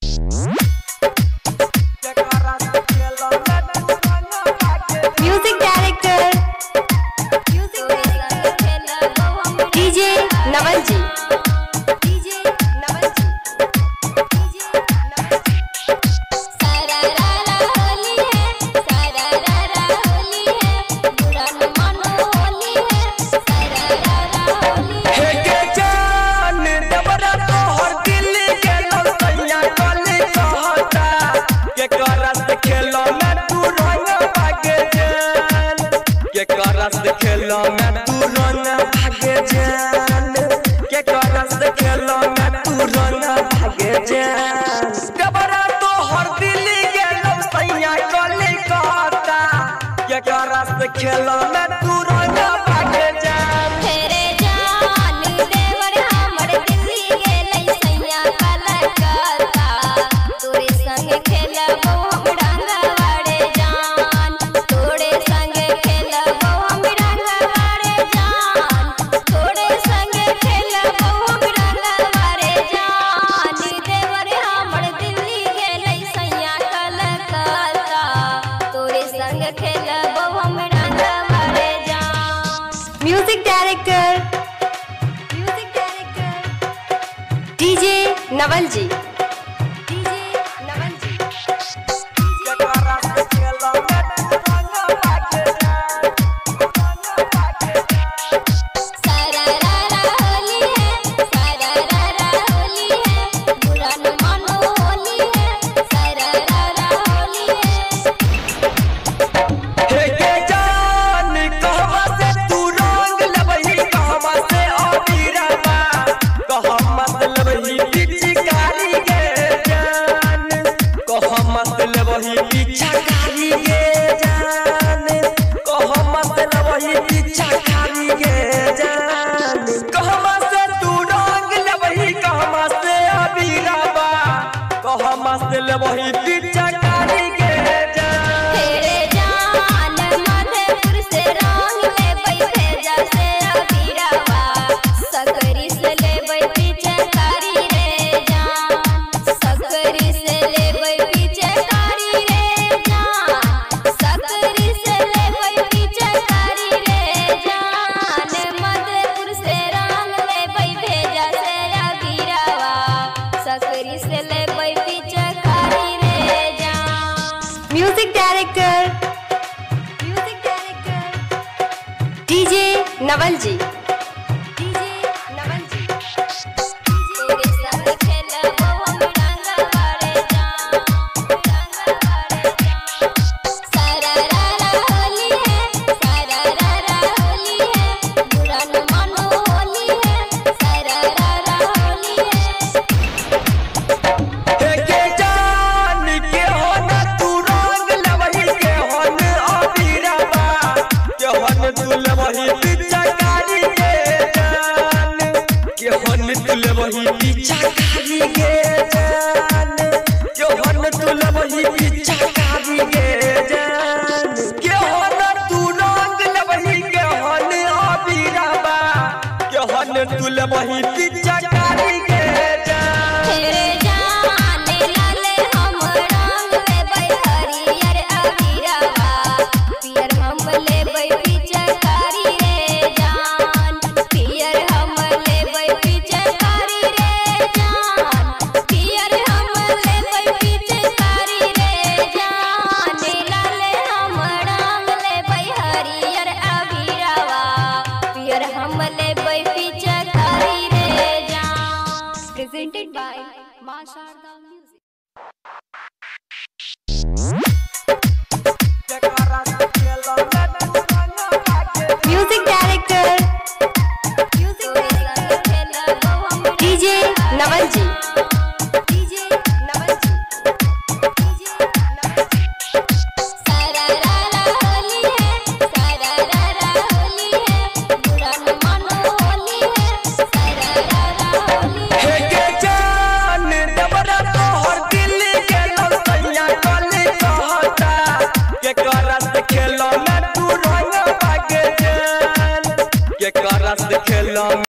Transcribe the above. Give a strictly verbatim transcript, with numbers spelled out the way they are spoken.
Music director DJ Naval ji. खेलो में तू रंग भागे जान के करस खेलो में तू रंग भागे जान डबरा तो हर दिल गेलो सैया कले कहता के करस खेलो में तू रंग भागे जान तेरे जान देवर हमर दिल गेलै सैया कले कहता तोरे संग खेलबो हम रंगवाड़े जान तोरे संग खेलबो हम music director music director DJ Naval ji. वही पीछा कारी गे जान कह मतलब वही पीछा कारी गे जान कहमा से तू रंग ले वही कहमा से अबीराबा कहमा से ले वही पीछा कारी गे जान तेरे जान मधेपुर से रंग ले बई भेजा से अबीराबा सकरी से ले बई पीछा कारी रे जान सकरी से ले बई पीछा music director music director DJ Naval ji. वही पीछा कारी गे जान के हन तुले वही पीछा कारी गे जान के हन तुले वही पीछा कारी गे जान के हन तू रंग ले वही के हन अबीराबा के हन तुले वही पीछा कारी गे जान तेरे जान लाले हम रंग ले बई हरियर अबीराबा पियर हम ले बई पीछा presented by Ma Sharda Music। Music director music director DJ Naval ji. Khelo